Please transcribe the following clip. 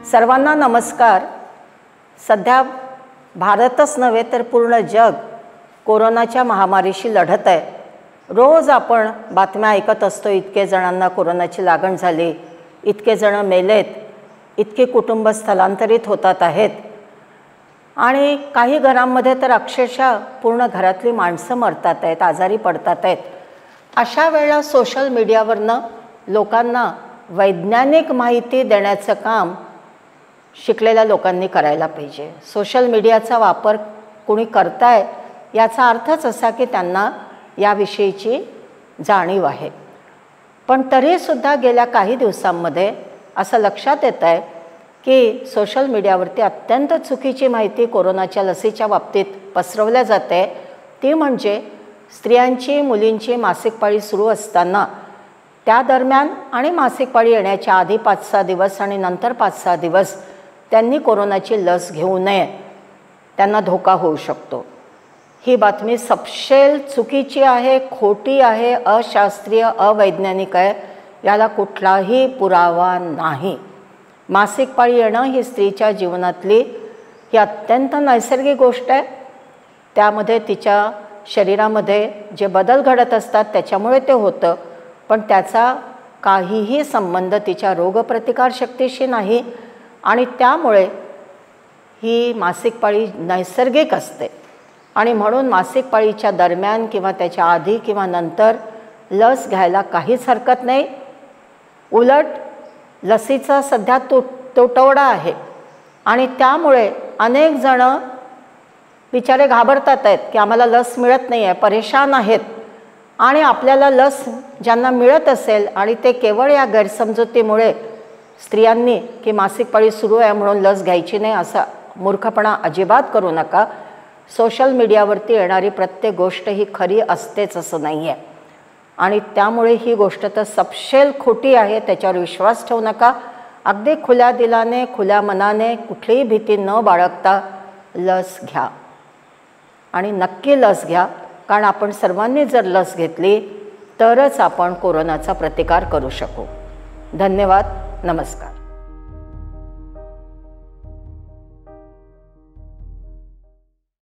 सर्वांना नमस्कार। सध्या भारतच नव्हे तर पूर्ण जग कोरोनाच्या महामारीशी लढत आहे। रोज आपण बातम्या ऐकत असतो, इतके जणांना कोरोनाची लागण झाली, इतके जण मेलेत, इतके कुटुंब स्थलांतरित होतात आहेत आणि काही घरांमध्ये तर अक्षरशः पूर्ण घरातली माणसं मरतात आहेत, आजारी पडतात आहेत। अशा वेळेला सोशल मीडियावरनं लोकांना वैज्ञानिक माहिती देण्याचं काम शिकलेल्या लोकांनी करायला पाहिजे। सोशल मीडियाचा वापर कोणी करताय याचा अर्थच असा की त्यांना याविषयीची जाणीव आहे। पण तरीसुद्धा गेल्या काही दिवसांमध्ये असं लक्षात येत आहे की सोशल मीडियावरती अत्यंत चुकीची माहिती कोरोनाच्या लसीच्या बाबतीत पसरवल्या जाते। ती म्हणजे स्त्रियांची मुलींची मासिक पाळी सुरू असताना त्या दरम्यान आणि मासिक पाळी येण्याच्या आधी 5-6 दिवस आणि नंतर 5-6 दिवस त्यांनी कोरोनाची लस घेऊ नये, त्यांना धोका होऊ शकतो। ही बातमी सपशेल चुकीची आहे, खोटी आहे, अशास्त्रीय, अवैज्ञानिक आहे। याला कुठलाही पुरावा नाही। मासिक पाळी येणं ही स्त्रीच्या जीवनातली ही अत्यंत नैसर्गिक गोष्ट आहे। त्यामध्ये तिच्या शरीरामध्ये जे बदल घडत असतात त्याच्यामुळे ते होतं, पण त्याचा काहीही संबंध तिच्या रोगप्रतिकारशक्तीशी नाही आणि त्यामुळे ही मासिक पाळी नैसर्गिक असते आणि म्हणून मासिक पाळीच्या दरम्यान किंवा त्याच्या आधी किंवा नंतर लस घ्यायला काहीच हरकत नाही। उलट लसीचा सध्या तुटवडा आहे आणि त्यामुळे अनेक जण बिचारे घाबरतात आहेत की आम्हाला लस मिळत नाही आहे, परेशान आहेत आणि आपल्याला लस ज्यांना मिळत असेल आणि ते केवळ या गैरसमजुतीमुळे स्त्रियांनी की मासिक पाळी सुरू आहे म्हणून लस घ्यायची नाही असा मूर्खपणा अजिबात करू नका। सोशल मीडियावरती येणारी प्रत्येक गोष्ट ही खरी असतेच असं नाही आहे आणि त्यामुळे ही गोष्ट तर सपशेल खोटी आहे, त्याच्यावर विश्वास ठेवू नका। अगदी खुल्या दिलाने, खुल्या मनाने, कुठलीही भीती न बाळगता लस घ्या आणि नक्की लस घ्या, कारण आपण सर्वांनी जर लस घेतली तरच आपण कोरोनाचा प्रतिकार करू शकू। धन्यवाद, नमस्कार।